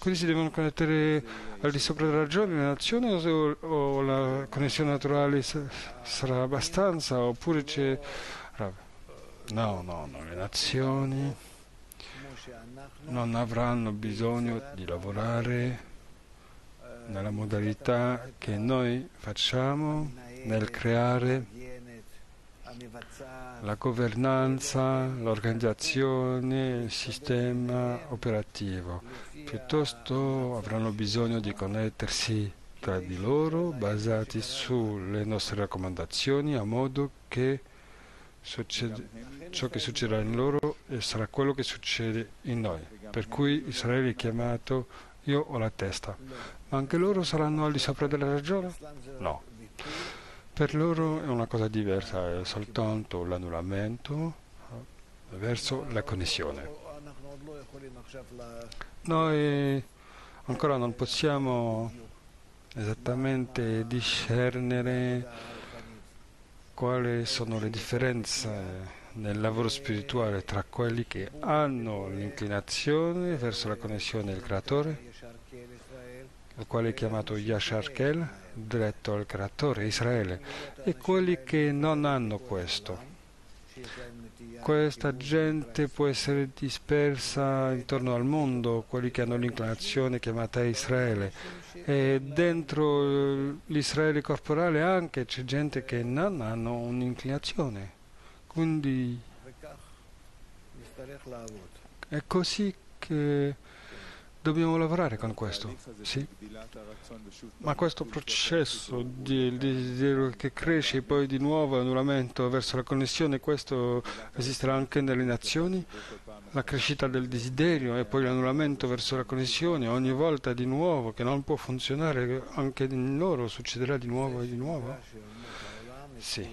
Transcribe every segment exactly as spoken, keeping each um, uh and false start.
Quindi si devono connettere al di sopra della ragione le nazioni o, o la connessione naturale s- sarà abbastanza oppure c'è... No, no, no, le nazioni non avranno bisogno di lavorare nella modalità che noi facciamo nel creare la governanza, l'organizzazione, il sistema operativo. Piuttosto avranno bisogno di connettersi tra di loro basati sulle nostre raccomandazioni a modo che succede, ciò che succederà in loro sarà quello che succede in noi. Per cui Israele è chiamato io ho la testa. Ma anche loro saranno al di sopra della ragione? No. Per loro è una cosa diversa, è soltanto l'annullamento verso la connessione. Noi ancora non possiamo esattamente discernere quali sono le differenze nel lavoro spirituale tra quelli che hanno l'inclinazione verso la connessione al Creatore, il quale è chiamato Yashar Kel, diretto al Creatore, Israele, e quelli che non hanno questo. Questa gente può essere dispersa intorno al mondo, quelli che hanno l'inclinazione chiamata Israele, e dentro l'Israele corporale anche c'è gente che non hanno un'inclinazione. Quindi è così che dobbiamo lavorare con questo, sì. Ma questo processo di desiderio che cresce e poi di nuovo annullamento verso la connessione, questo esisterà anche nelle nazioni? La crescita del desiderio e poi l'annullamento verso la connessione, ogni volta di nuovo, che non può funzionare, anche in loro succederà di nuovo e di nuovo? Sì.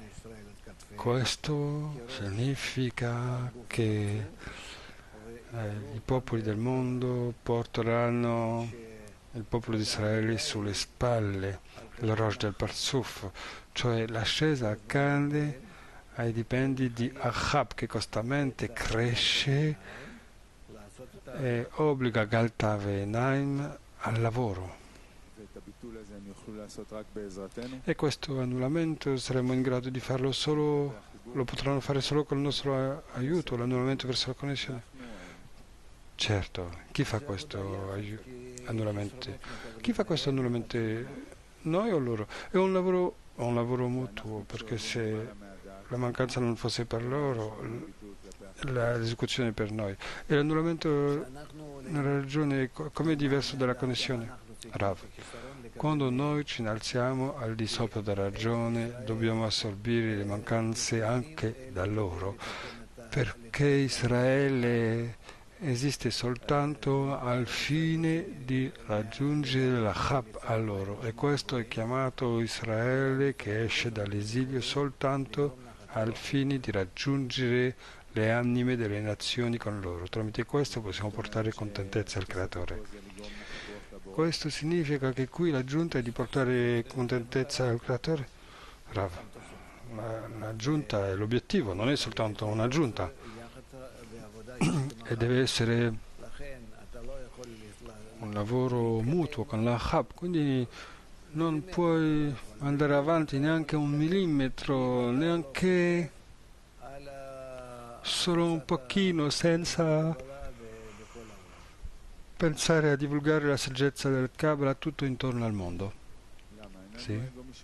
Questo significa che Eh, i popoli del mondo porteranno il popolo di Israele sulle spalle, il Rosh del Parsuf, cioè l'ascesa accade ai dipendi di Ahab che costantemente cresce e obbliga Galtav e Naim al lavoro. E questo annullamento saremo in grado di farlo solo, lo potranno fare solo con il nostro aiuto, l'annullamento verso la connessione. Certo, chi fa questo annullamento? Chi fa questo annullamento? Noi o loro? È un lavoro, un lavoro mutuo, perché se la mancanza non fosse per loro, l'esecuzione è per noi. E l'annullamento nella ragione, com'è diverso dalla connessione? Rav, quando noi ci innalziamo al di sopra della ragione, dobbiamo assorbire le mancanze anche da loro, perché Israele esiste soltanto al fine di raggiungere la Chab a loro, e questo è chiamato Israele che esce dall'esilio soltanto al fine di raggiungere le anime delle nazioni con loro. Tramite questo possiamo portare contentezza al Creatore. Questo significa che qui la giunta è di portare contentezza al Creatore? Rav, la, la giunta è l'obiettivo, non è soltanto una giunta. E deve essere un lavoro mutuo con la Hub, quindi non puoi andare avanti neanche un millimetro, neanche solo un pochino, senza pensare a divulgare la saggezza del Kabbalah tutto intorno al mondo. Sì.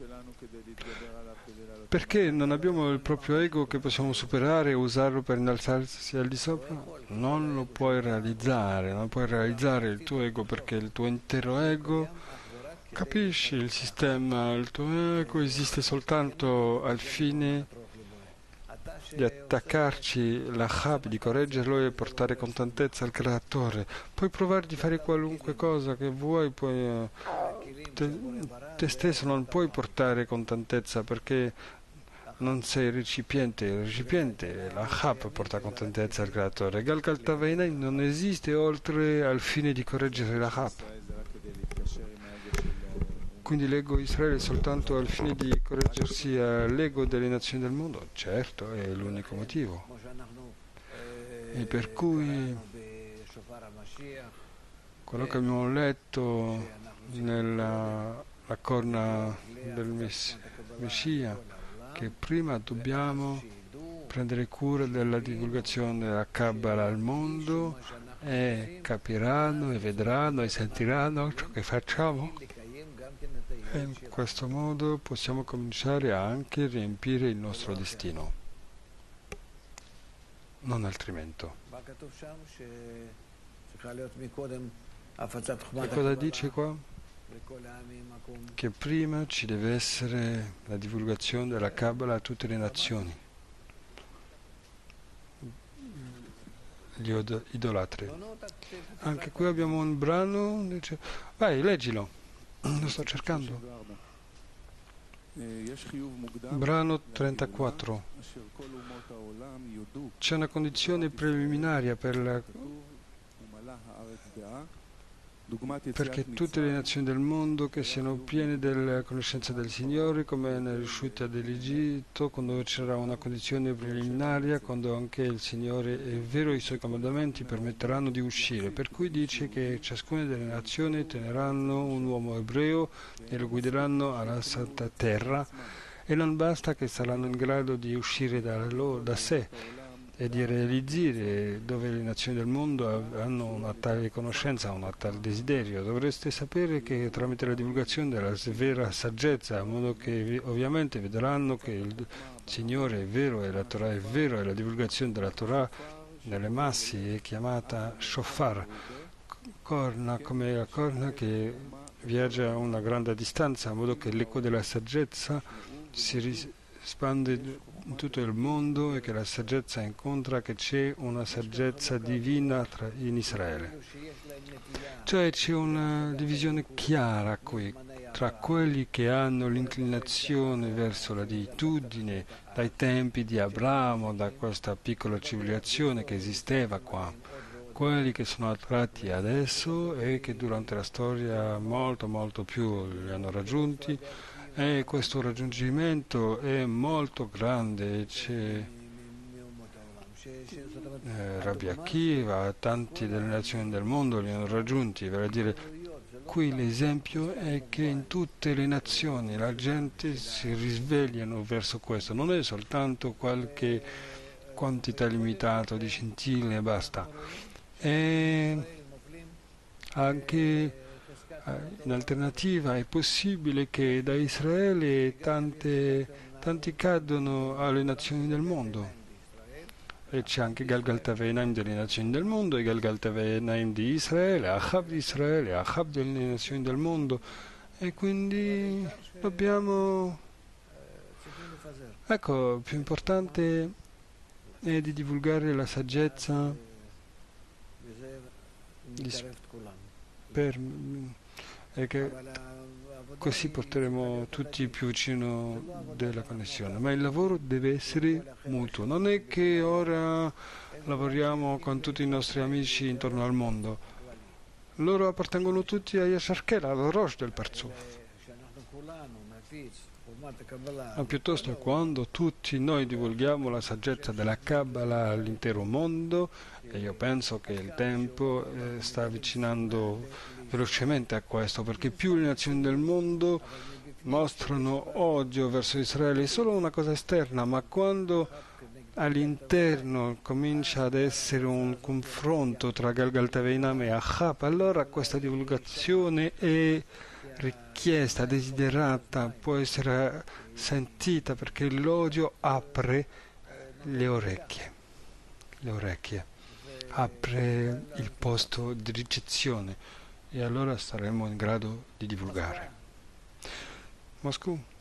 Perché non abbiamo il proprio ego che possiamo superare e usarlo per innalzarsi al di sopra? Non lo puoi realizzare, non puoi realizzare il tuo ego perché il tuo intero ego, capisci il sistema, il tuo ego esiste soltanto al fine di attaccarci la Hab, di correggerlo e portare contentezza al Creatore. Puoi provare di fare qualunque cosa che vuoi, puoi, te, te stesso non puoi portare contentezza perché non sei il recipiente, il recipiente, la Hab porta contentezza al Creatore. Galgal Taveina non esiste oltre al fine di correggere la Hab. Quindi l'ego Israele è soltanto al fine di correggersi all'ego delle nazioni del mondo? Certo, è l'unico motivo. E per cui quello che abbiamo letto nella la corna del Mess- Messia, che prima dobbiamo prendere cura della divulgazione della Kabbalah al mondo e capiranno e vedranno e sentiranno ciò che facciamo. E in questo modo possiamo cominciare a anche riempire il nostro destino, non altrimenti. E cosa dice qua? Che prima ci deve essere la divulgazione della Kabbalah a tutte le nazioni, gli od- idolatri. Anche qui abbiamo un brano, dice, vai, leggilo, lo sto cercando. Brano trentaquattro. C'è una condizione preliminaria per la, perché tutte le nazioni del mondo che siano piene della conoscenza del Signore, come nell'uscita dell'Egitto, quando c'era una condizione preliminaria, quando anche il Signore è vero, i Suoi comandamenti permetteranno di uscire. Per cui dice che ciascuna delle nazioni teneranno un uomo ebreo e lo guideranno alla Santa Terra, e non basta che saranno in grado di uscire da, loro, da sé e di realizzare dove le nazioni del mondo hanno una tale conoscenza, un tale desiderio. Dovreste sapere che tramite la divulgazione della vera saggezza, in modo che ovviamente vedranno che il Signore è vero e la Torah è vero, e la divulgazione della Torah nelle masse è chiamata shofar, corna, come la corna che viaggia a una grande distanza, in modo che l'eco della saggezza si ris- espande in tutto il mondo e che la saggezza incontra che c'è una saggezza divina tra, in Israele. Cioè c'è una divisione chiara qui tra quelli che hanno l'inclinazione verso la deitudine dai tempi di Abramo, da questa piccola civilizzazione che esisteva qua, quelli che sono attratti adesso e che durante la storia molto molto più li hanno raggiunti. E questo raggiungimento è molto grande, c'è eh, Rabbi Akiva, tanti delle nazioni del mondo li hanno raggiunti, vale a dire, qui l'esempio è che in tutte le nazioni la gente si risvegliano verso questo, non è soltanto qualche quantità limitata di scintille e basta, è anche in alternativa è possibile che da Israele tante, tanti cadono alle nazioni del mondo. E c'è anche Galgalta Veinaim delle nazioni del mondo e Galgalta Veinaim di Israele, Ahab di Israele, Ahab delle nazioni del mondo. E quindi dobbiamo... Ecco, più importante è di divulgare la saggezza di, per... e che così porteremo tutti più vicino della connessione. Ma il lavoro deve essere mutuo, non è che ora lavoriamo con tutti i nostri amici intorno al mondo, loro appartengono tutti a Yashar Kela, al Rosh del Parzuf. Ma piuttosto quando tutti noi divulghiamo la saggezza della Kabbalah all'intero mondo, e io penso che il tempo eh, sta avvicinando velocemente a questo, perché più le nazioni del mondo mostrano odio verso Israele, è solo una cosa esterna, ma quando all'interno comincia ad essere un confronto tra Galgalta Veinaim e Ahab, allora questa divulgazione è richiesta, desiderata, può essere sentita, perché l'odio apre le orecchie, le orecchie, apre il posto di ricezione, e allora saremo in grado di divulgare. Moscou.